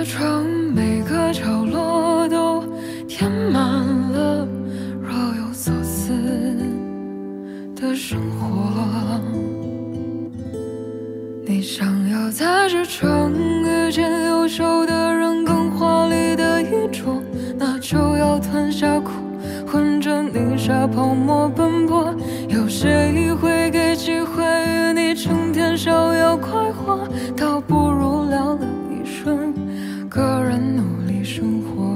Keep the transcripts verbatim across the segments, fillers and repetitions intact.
的窗，每个角落都填满了若有所思的生活。你想要在这城遇见优秀的人，更华丽的衣着，那就要吞下苦，混着泥沙泡沫奔波。有谁会给机会与你成天逍遥快活？倒不如寥寥一瞬，个人努力生活。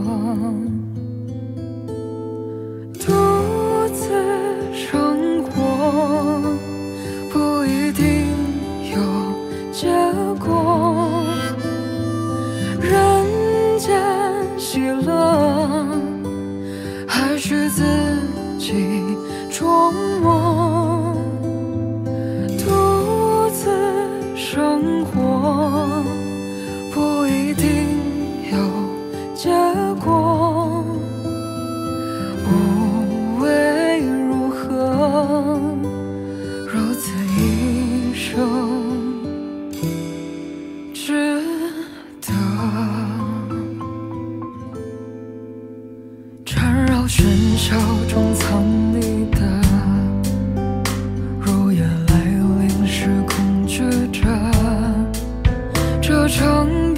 独自生活不一定有结果，人间喜乐还需自己琢磨。独自生活不一定有结果，无谓如何如此一生值得。缠绕喧嚣中藏匿的，入夜来临时恐惧着这城